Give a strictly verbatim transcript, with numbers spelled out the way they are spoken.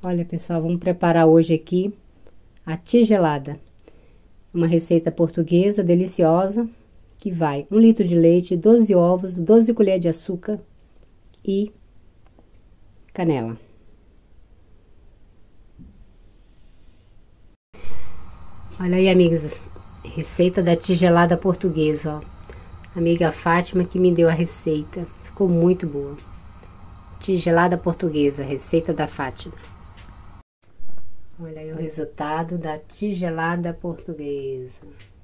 Olha, pessoal, vamos preparar hoje aqui a tigelada. Uma receita portuguesa deliciosa, que vai um litro de leite, doze ovos, doze colheres de açúcar e canela. Olha aí, amigos, receita da tigelada portuguesa, ó. Amiga Fátima que me deu a receita, ficou muito boa. Tigelada portuguesa, receita da Fátima. Olha aí o resultado da tigelada portuguesa.